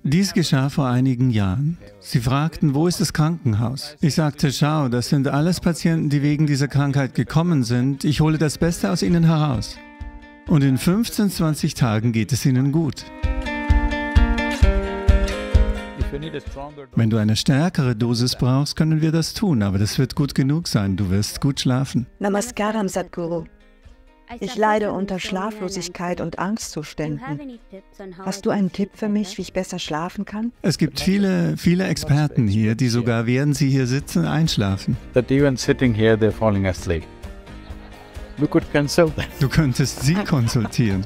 Dies geschah vor einigen Jahren. Sie fragten, wo ist das Krankenhaus? Ich sagte, schau, das sind alles Patienten, die wegen dieser Krankheit gekommen sind. Ich hole das Beste aus ihnen heraus. Und in 15, 20 Tagen geht es ihnen gut. Wenn du eine stärkere Dosis brauchst, können wir das tun, aber das wird gut genug sein. Du wirst gut schlafen. Namaskaram, Sadhguru. Ich leide unter Schlaflosigkeit und Angstzuständen. Hast du einen Tipp für mich, wie ich besser schlafen kann? Es gibt viele Experten hier, die sogar, während sie hier sitzen, einschlafen. Du könntest sie konsultieren.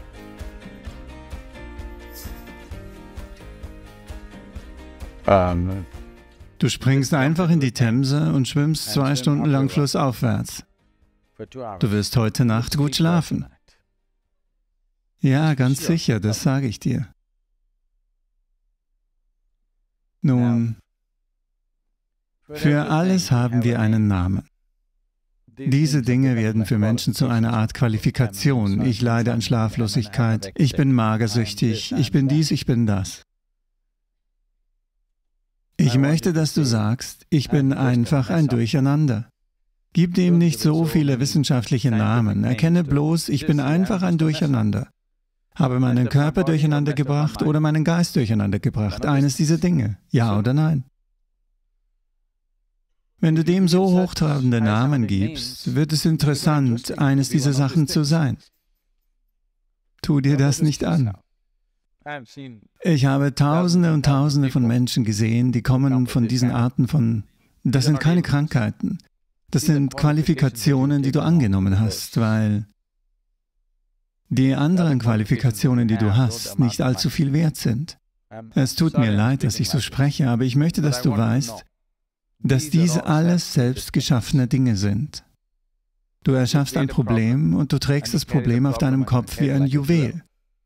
Du springst einfach in die Themse und schwimmst 2 Stunden lang flussaufwärts. Du wirst heute Nacht gut schlafen. Ja, ganz sicher, das sage ich dir. Nun, für alles haben wir einen Namen. Diese Dinge werden für Menschen zu einer Art Qualifikation. Ich leide an Schlaflosigkeit, ich bin magersüchtig, ich bin dies, ich bin das. Ich möchte, dass du sagst, ich bin einfach ein Durcheinander. Gib dem nicht so viele wissenschaftliche Namen. Erkenne bloß, ich bin einfach ein Durcheinander. Habe meinen Körper durcheinander gebracht oder meinen Geist durcheinander gebracht. Eines dieser Dinge. Ja oder nein? Wenn du dem so hochtrabende Namen gibst, wird es interessant, eines dieser Sachen zu sein. Tu dir das nicht an. Ich habe Tausende und Tausende von Menschen gesehen, die kommen von diesen Arten von... Das sind keine Krankheiten. Das sind Qualifikationen, die du angenommen hast, weil die anderen Qualifikationen, die du hast, nicht allzu viel wert sind. Es tut mir leid, dass ich so spreche, aber ich möchte, dass du weißt, dass diese alles selbst geschaffene Dinge sind. Du erschaffst ein Problem und du trägst das Problem auf deinem Kopf wie ein Juwel.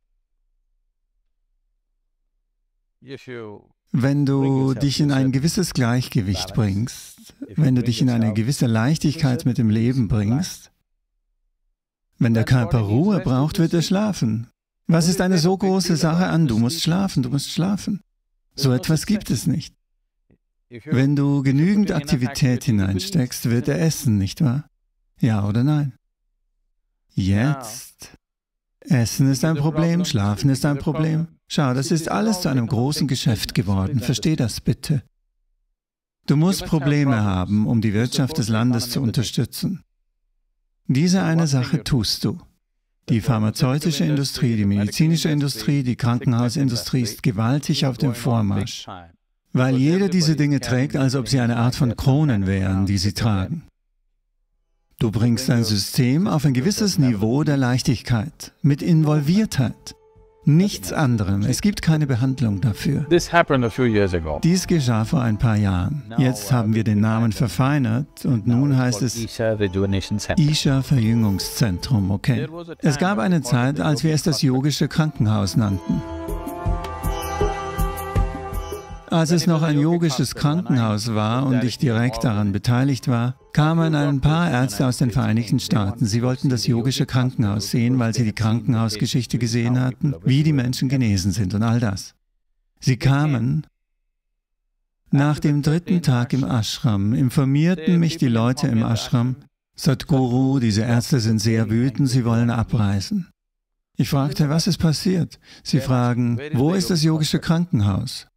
Wenn du dich in ein gewisses Gleichgewicht bringst, wenn du dich in eine gewisse Leichtigkeit mit dem Leben bringst, wenn der Körper Ruhe braucht, wird er schlafen. Was ist eine so große Sache an? Du musst schlafen, du musst schlafen. So etwas gibt es nicht. Wenn du genügend Aktivität hineinsteckst, wird er essen, nicht wahr? Ja oder nein? Jetzt. Essen ist ein Problem, Schlafen ist ein Problem. Schau, das ist alles zu einem großen Geschäft geworden. Versteh das bitte. Du musst Probleme haben, um die Wirtschaft des Landes zu unterstützen. Diese eine Sache tust du. Die pharmazeutische Industrie, die medizinische Industrie, die Krankenhausindustrie ist gewaltig auf dem Vormarsch, weil jeder diese Dinge trägt, als ob sie eine Art von Kronen wären, die sie tragen. Du bringst dein System auf ein gewisses Niveau der Leichtigkeit, mit Involviertheit. Nichts anderem. Es gibt keine Behandlung dafür. Dies geschah vor ein paar Jahren. Jetzt haben wir den Namen verfeinert und nun heißt es Isha Verjüngungszentrum, okay? Es gab eine Zeit, als wir es das yogische Krankenhaus nannten. Als es noch ein yogisches Krankenhaus war und ich direkt daran beteiligt war, kamen ein paar Ärzte aus den Vereinigten Staaten. Sie wollten das yogische Krankenhaus sehen, weil sie die Krankenhausgeschichte gesehen hatten, wie die Menschen genesen sind und all das. Sie kamen. Nach dem 3. Tag im Ashram informierten mich die Leute im Ashram, Sadhguru, diese Ärzte sind sehr wütend, sie wollen abreisen. Ich fragte, was ist passiert? Sie fragen, wo ist das yogische Krankenhaus?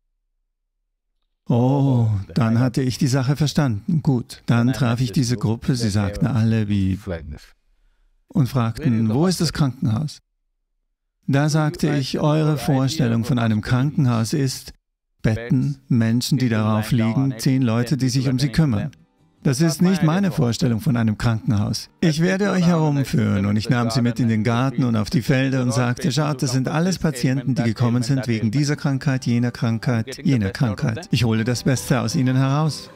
Oh, dann hatte ich die Sache verstanden. Gut, dann traf ich diese Gruppe, sie sagten alle wie... und fragten, wo ist das Krankenhaus? Da sagte ich, eure Vorstellung von einem Krankenhaus ist, Betten, Menschen, die darauf liegen, 10 Leute, die sich um sie kümmern. Das ist nicht meine Vorstellung von einem Krankenhaus. Ich werde euch herumführen und ich nahm sie mit in den Garten und auf die Felder und sagte, schaut, das sind alles Patienten, die gekommen sind wegen dieser Krankheit, jener Krankheit, jener Krankheit. Ich hole das Beste aus ihnen heraus.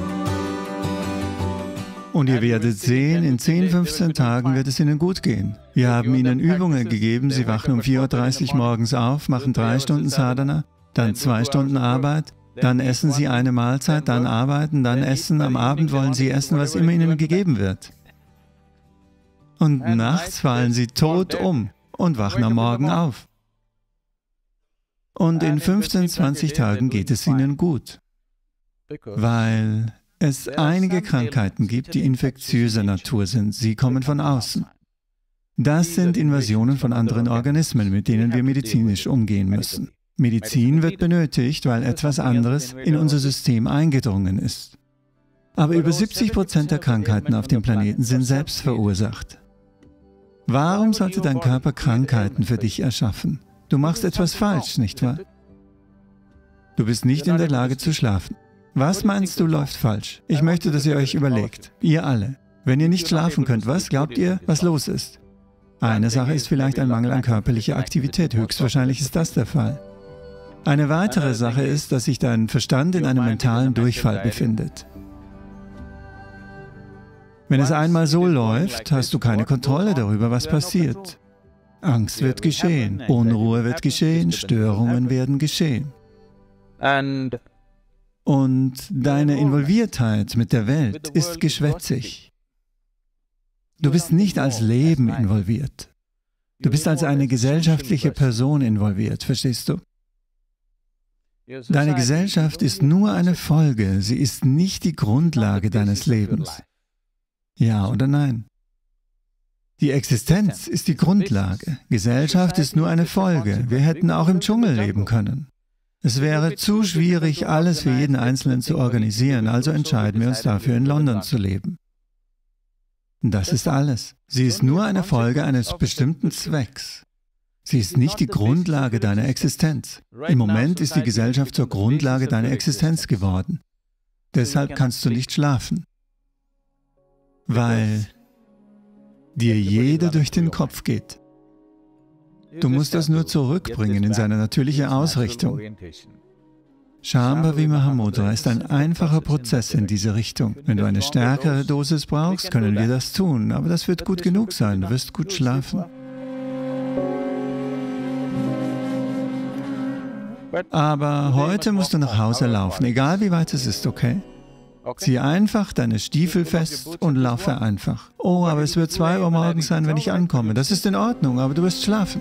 Und ihr werdet sehen, in 10, 15 Tagen wird es ihnen gut gehen. Wir haben ihnen Übungen gegeben, sie wachen um 4:30 Uhr morgens auf, machen 3 Stunden Sadhana, dann 2 Stunden Arbeit, dann essen sie eine Mahlzeit, dann arbeiten, dann essen, am Abend wollen sie essen, was immer ihnen gegeben wird. Und nachts fallen sie tot um und wachen am Morgen auf. Und in 15, 20 Tagen geht es ihnen gut, weil es einige Krankheiten gibt, die infektiöser Natur sind. Sie kommen von außen. Das sind Invasionen von anderen Organismen, mit denen wir medizinisch umgehen müssen. Medizin wird benötigt, weil etwas anderes in unser System eingedrungen ist. Aber über 70% der Krankheiten auf dem Planeten sind selbst verursacht. Warum sollte dein Körper Krankheiten für dich erschaffen? Du machst etwas falsch, nicht wahr? Du bist nicht in der Lage zu schlafen. Was meinst du läuft falsch? Ich möchte, dass ihr euch überlegt, ihr alle. Wenn ihr nicht schlafen könnt, was glaubt ihr, was los ist? Eine Sache ist vielleicht ein Mangel an körperlicher Aktivität. Höchstwahrscheinlich ist das der Fall. Eine weitere Sache ist, dass sich dein Verstand in einem mentalen Durchfall befindet. Wenn es einmal so läuft, hast du keine Kontrolle darüber, was passiert. Angst wird geschehen, Unruhe wird geschehen, Störungen werden geschehen. Und deine Involviertheit mit der Welt ist geschwätzig. Du bist nicht als Leben involviert. Du bist als eine gesellschaftliche Person involviert, verstehst du? Deine Gesellschaft ist nur eine Folge, sie ist nicht die Grundlage deines Lebens. Ja oder nein? Die Existenz ist die Grundlage. Gesellschaft ist nur eine Folge. Wir hätten auch im Dschungel leben können. Es wäre zu schwierig, alles für jeden Einzelnen zu organisieren, also entscheiden wir uns dafür, in London zu leben. Das ist alles. Sie ist nur eine Folge eines bestimmten Zwecks. Sie ist nicht die Grundlage deiner Existenz. Im Moment ist die Gesellschaft zur Grundlage deiner Existenz geworden. Deshalb kannst du nicht schlafen, weil dir jeder durch den Kopf geht. Du musst das nur zurückbringen in seine natürliche Ausrichtung. Shambhavi Mahamudra ist ein einfacher Prozess in diese Richtung. Wenn du eine stärkere Dosis brauchst, können wir das tun, aber das wird gut genug sein, du wirst gut schlafen. Aber heute musst du nach Hause laufen, egal wie weit es ist, okay? Zieh einfach deine Stiefel fest und laufe einfach. Oh, aber es wird 2 Uhr morgens sein, wenn ich ankomme. Das ist in Ordnung, aber du wirst schlafen.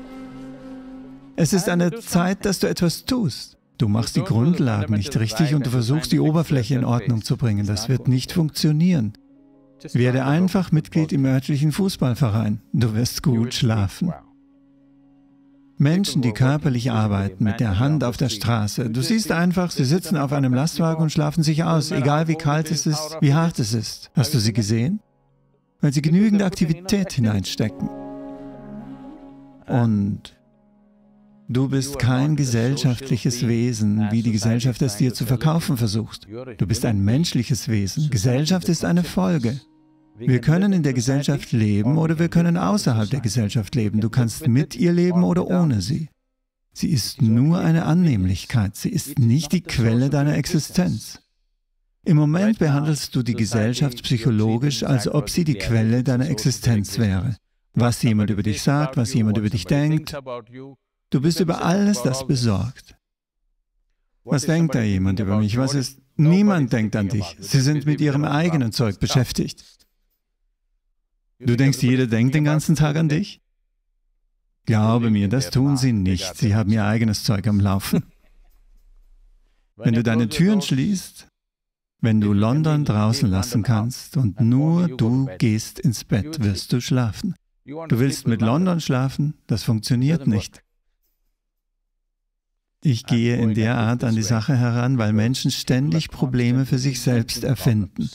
Es ist an der Zeit, dass du etwas tust. Du machst die Grundlagen nicht richtig und du versuchst, die Oberfläche in Ordnung zu bringen. Das wird nicht funktionieren. Werde einfach Mitglied im örtlichen Fußballverein. Du wirst gut schlafen. Menschen, die körperlich arbeiten, mit der Hand auf der Straße. Du siehst einfach, sie sitzen auf einem Lastwagen und schlafen sich aus, egal wie kalt es ist, wie hart es ist. Hast du sie gesehen? Weil sie genügend Aktivität hineinstecken. Und du bist kein gesellschaftliches Wesen, wie die Gesellschaft es dir zu verkaufen versucht. Du bist ein menschliches Wesen. Gesellschaft ist eine Folge. Wir können in der Gesellschaft leben oder wir können außerhalb der Gesellschaft leben. Du kannst mit ihr leben oder ohne sie. Sie ist nur eine Annehmlichkeit. Sie ist nicht die Quelle deiner Existenz. Im Moment behandelst du die Gesellschaft psychologisch, als ob sie die Quelle deiner Existenz wäre. Was jemand über dich sagt, was jemand über dich denkt. Du bist über alles das besorgt. Was denkt da jemand über mich? Was ist? Niemand denkt an dich. Sie sind mit ihrem eigenen Zeug beschäftigt. Du denkst, jeder denkt den ganzen Tag an dich? Glaube mir, das tun sie nicht. Sie haben ihr eigenes Zeug am Laufen. Wenn du deine Türen schließt, wenn du London draußen lassen kannst und nur du gehst ins Bett, wirst du schlafen. Du willst mit London schlafen? Das funktioniert nicht. Ich gehe in der Art an die Sache heran, weil Menschen ständig Probleme für sich selbst erfinden.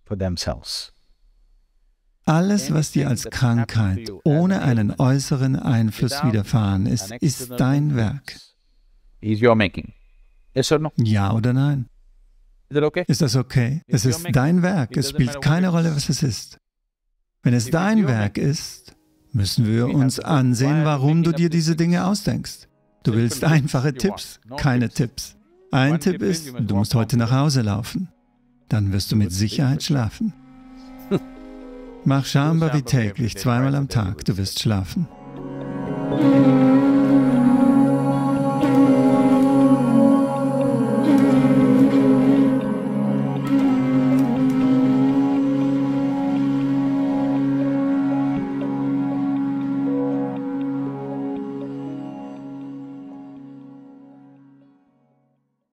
Alles, was dir als Krankheit ohne einen äußeren Einfluss widerfahren ist, ist dein Werk. Ja oder nein? Ist das okay? Es ist dein Werk. Es spielt keine Rolle, was es ist. Wenn es dein Werk ist, müssen wir uns ansehen, warum du dir diese Dinge ausdenkst. Du willst einfache Tipps, keine Tipps. Ein Tipp ist, du musst heute nach Hause laufen. Dann wirst du mit Sicherheit schlafen. Mach Shambhavi täglich, 2-mal am Tag, du wirst schlafen.